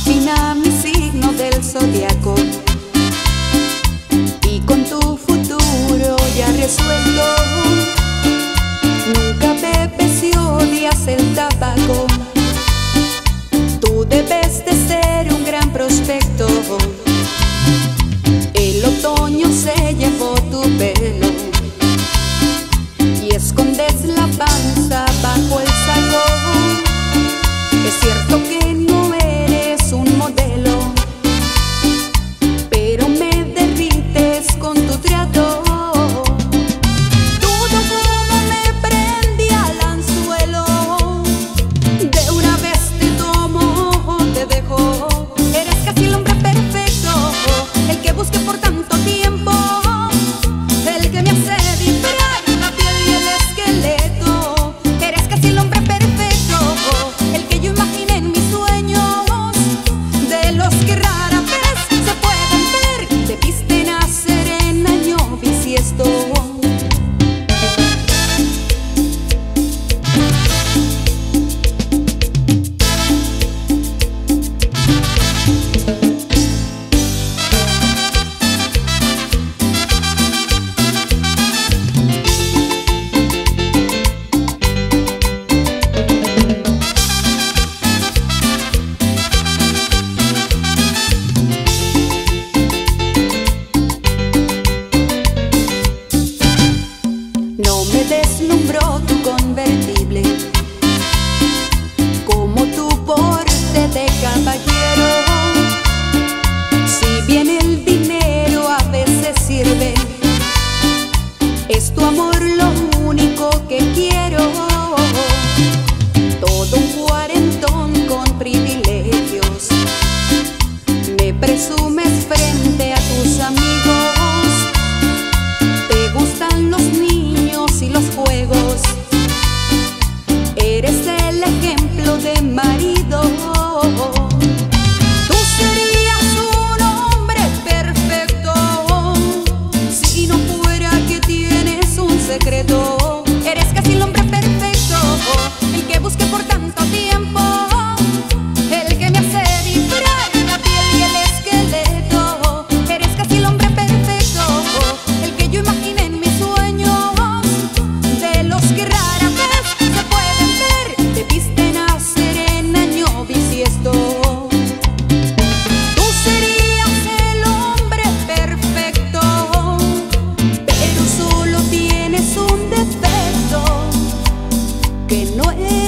Adivina mi signo del zodiaco y con tu futuro ya resuelto. Nunca bebes y odias el tabaco. Tú debes de ser un gran prospecto. El otoño se llevó tu pelo y escondes la panza bajo el saco. Es cierto que no eres un modelo, pero me derrites con tu trato. Todo como me prendí al anzuelo. De una vez te tomo, te dejo. Eres casi el hombre perfecto, el que busqué por tanto tiempo, el que me hace vibrar la piel y el esqueleto. Eres casi el hombre perfecto, el que yo imaginé en mis sueños, de los que rara vez se pueden ver. Debiste nacer en año bisiesto. No me deslumbró tu convertible, como tu porte de caballero. Si bien el dinero a veces sirve, es tu amor lo único que quiero. Todo un cuarentón con privilegios, me presumes frente a tus amigos. Te gustan los niños y los juegos, eres el ejemplo de marido. Tú serías un hombre perfecto si no fuera que tienes un secreto. Eres casi el hombre perfecto, el que busqué por tanto tiempo, el que me hace vibrar la piel y el esqueleto. Eres casi el hombre perfecto, el que yo imaginé en mis sueños, de los que rara vez se pueden ver. Debiste nacer en año bisiesto. Tú serías el hombre perfecto, pero solo tienes un defecto, que no es